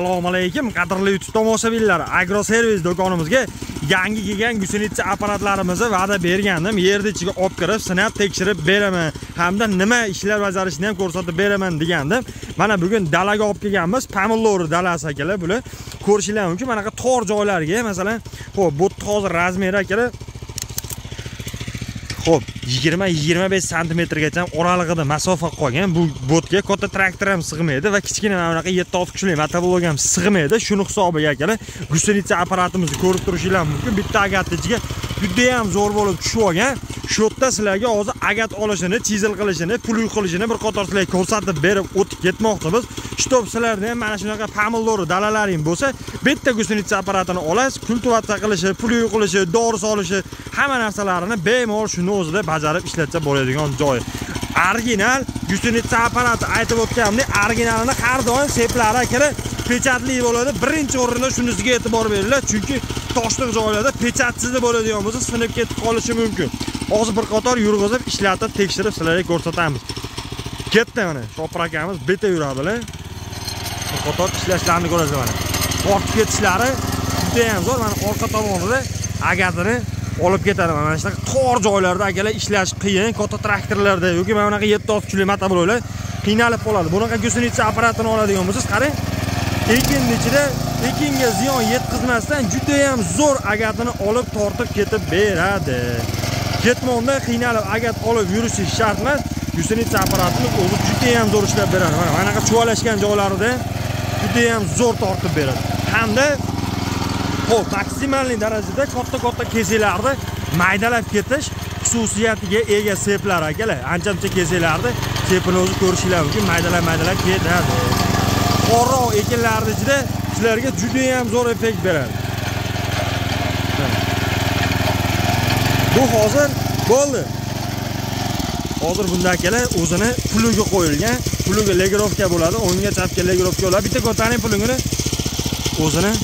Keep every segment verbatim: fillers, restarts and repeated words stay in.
Assalomu alaykum, qadrli YouTube tomoshabinlar. Agroservis do'konimizga yangi kelgan gusenitsa apparatlarimizni va'da bergandim. Yerni ichiga olib kirib, sinab tekshirib beraman, hamda nima ishlar bajarishni ham ko'rsatib beraman degandim. Mana bugun dalaga olib kelganmiz. Pomidor dalasi akalar, bular ko'rishingiz mumkin. Mana bu tor joylarga, masalan, xo'p, bu hozir razmeri akalar Xo'p, yigirma yigirma besh santimetrgacha oralig'ida masofa qolgan. Bu botga katta traktor ham sig'maydi va kichkina mana bunaqa yetti olti kuchli motoblok ham sig'maydi. Shuni hisobiga akalar, gusenitsa apparatimizni ko'rib turishingiz mumkin. Bitta agatni ichiga juda ham zo'r bo'lib tushib olgan. Shu yerda sizlarga hozir agat olishini, chizil qilishini, pul qilishini bir qator sizlarga ko'rsatib berib o'tib ketmoqchimiz. Shtop sizlarda ham mana shunaqa pomidor dalalaring bo'lsa, bitta gusenitsa apparatini olasiz, kultivatsiya qilishi, pul qilishi, dori solishi, hamma narsalarini bemalol shuni o'zida bajarib ishlatsa bo'ladigan joy. Original gusenitsa apparati aytib o'tganimdek, originalini har doim seplari akalar pechatli bo'ladi. Birinchi o'rinda shunisiga e'tibor beringlar, chunki toshliq joylarda pechatsiz bo'ladigan bo'lsa, sinib ketib qolishi mumkin. Hozir bir qator yurg'izib, ishlatib, tekshirib sizlarga ko'rsatamiz. Ketdi mana, Shopir akamiz beta yuradilar. Bir qator ishlashlarini ko'rasiz mana. Ortib ketishlari juda ham zo'r. Mana orqa tomonida agatini olib ketadi. Mana shunaqa tor joylarda akalar ishlash qiyin, katta traktorlarda yoki mana bunaqa yetti olti kuchli motobloklar qiynalib qoladi. Bunaqa gusenitsa apparatini oladigan bo'lsangiz, qarang, ekinning ichida ekinga ziyon yetkazmasdan juda ham zo'r agatini olib tortib ketib beradi. Ketmonda qiynalib agat olib yurishi shart emas. Gusenitsa apparatimiz o'zi juda ham zo'r ishlab beradi. Mana bunaqa chuvalashgan joylarida juda ham zo'r tortib beradi. Hamda xo'p, maksimal darajada katta-katta kesalarda maydalab ketish xususiyatiga ega seplar akalar. Ancha-muncha kesalarda sepini o'zi ko'rishingiz mumkin, maydalab-maydalab ketadi. Qorroq ekinlarning ichida sizlarga juda ham zo'r effekt beradi. Bu hozir bo'ldi. Hozir bunda akalar o'zini puliga qo'yilgan, puliga legirovka bo'ladi, o'ngga chapga legirovka bo'ladi. Bitta ko'taning pulini o'zini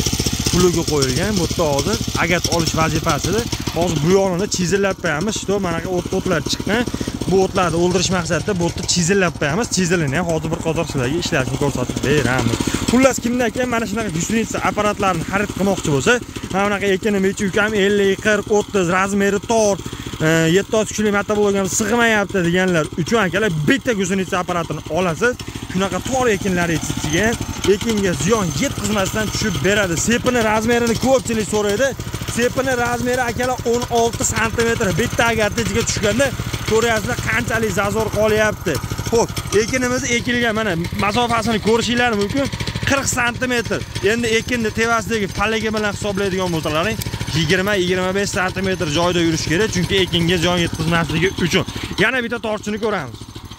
puliga qo'yilgan. Bu yerda hozir agat olish vazifasida. Hozir bu yonini chizillab qo'yamiz. Shu mana o't-o'tlar chiqqan. Bu o'tlarni o'ldirish maqsadida bu yerda chizillab qo'yamiz. Chizilini ham hozir bir qator sizlarga ishlashni ko'rsatib beramiz. Xullas, kimdan keyin mana shunaqa gusenitsa apparatlarni xarid qilmoqchi bo'lsa, mana bunaqa ekinim yechuk ham ellik, qirq, o'ttiz razmeri tor, yetti olti kuchli motoblok ham sig'mayapti deganlar uchun akalar bitta gusenitsa apparatini olasiz. Shunaqa tor ekinlar ichiga ekinga ziyon yetkazmasdan tushib beradi. Sepini razmerini ko'pchilik so'raydi. Sepini razmeri akalar o'n olti santimetr. Bitta agatni ichiga tushganda ko'ryapsizlar qanchalik zazor qolyapti. Xo'p, ekinimiz ekilgan, mana masofasini ko'rishingiz mumkin. qirq santimetr. Endi ekinni tevasidagi pallagi bilan hisoblaydigan bo'lsalaring, yigirma yigirma besh santimetr joyda yurish kerak, chunki ekinga ziyon yetkazmasligi uchun. Yana bitta torchini ko'ramiz.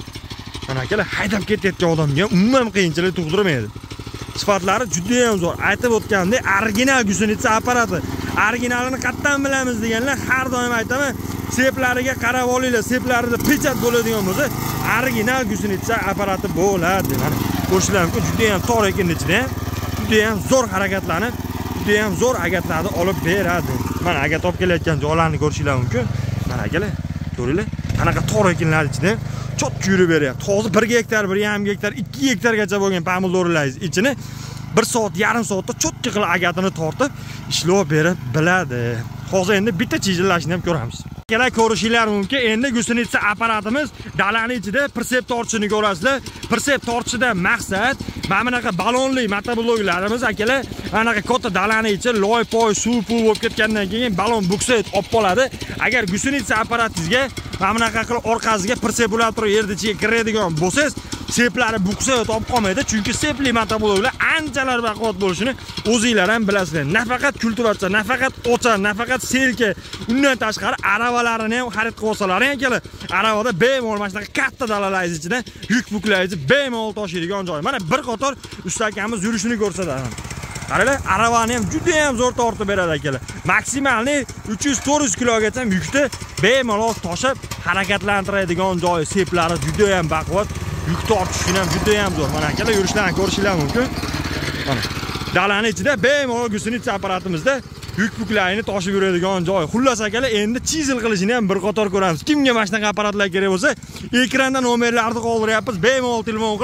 Mana akalar haydab ketayotgan odamga umuman qiyinchilik tug'dirmaydi. Sifatlari juda ham zo'r. Aytib o'tgandek, original gusenitsa apparati. Originalini qayerdan bilamiz deganlar har doim aytaman, seplariga qarab olinglar. Seplarida pechat bo'ladigan bo'lsa, original gusenitsa apparati bo'ladi. Mana ko'rsatlar mumkin, juda ham tor ekinning ichida, juda ham zo'r harakatlanib, juda ham zo'r agatlarni olib beradi. Mana agat olib kelayotgan joylarni ko'rishingiz mumkin. Mana akalar, ko'ringlar. Qanaqa tor ekinlar ichida chotki yurib beryapti. Hozir bir gektar, bir yarim gektar, ikki gektargacha bo'lgan pomidorlaringiz ichini bir soat, yarim soatda chotki qilib agatini tortib ishlab berib biladi. Hozir endi bitta chizillashni ham ko'ramiz. Akalar, ko'rishingiz mumkin. Endi gusenitsa apparatimiz dalaning ichida persep torchini ko'rasizlar. Persep torchida maqsad mana bunaqa balonli motobloklarimiz akalar, anaqa katta dalaning ichi loy-poy, suv-puv bo'lib ketgandan keyin balon bukset olib qoladi. Agar gusenitsa apparatingizga mana bunaqa qilib orqasiga persepulator yerda ichiga kiradigan bo'lsangiz, seplari bukset olib qolmaydi, chunki sepli motobloklar anchalar baquvvat bo'lishini o'zingizlar ham bilasizlar. Nafaqat kultivatsiya, nafaqat o'cha, nafaqat selka, undan tashqari aravalarini ham xarid qilib olsalaring akalar, aravada bemalol mana shunaqa katta dalalaringiz ichida yuk buklaringizni bemalol tashiydigan joy. Mana bir qator ustakamiz yurishini ko'rsatadi. Qaranglar, aravani ham juda ham zo'r tortib beradi akalar. Maksimalni uch yuz to'rt yuz kilogacha yukni bemalol toshib harakatlantiradigan joy. Seplari juda ham baquvvat, yuk tortishini ham juda ham zo'r. Mana akalar, yurishlarini ko'rishingiz mumkin. Mana dalaning ichida bemalol gusenitsa apparatimizda yuk buklarini toshib yuradigan joy. Xullas akalar, endi chizil qilishini ham bir qator ko'ramiz. Kimga mana shunaqa apparatlar kerak bo'lsa, ekranda nomerlarni qoldiryapmiz. Bemalol telefon qilib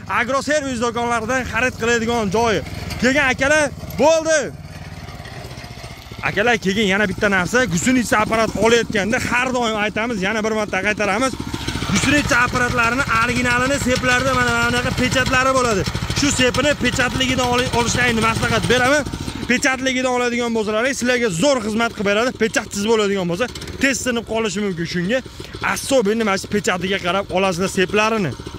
agroservis do'konlaridan xarid qiladigan joyi. Kelgan akalar, bo'ldi. Akalar, keyin yana bitta narsa, gusunicha apparat olayotganda har doim aytamiz, yana bir marta qaytaramiz. Gusunicha apparatlarini originalini seplarda mana bunaqa pechatlari bo'ladi. Shu sepini pechatligidan olishni maslahat beraman. Pechatligidan oladigan bo'lsalaringiz, sizlarga zo'r xizmat qilib beradi. Pechatsiz bo'ladigan bo'lsa, tez sinib qolishi mumkin. Shunga asobiy nima shu pechatiga qarab olasizlar seplarini.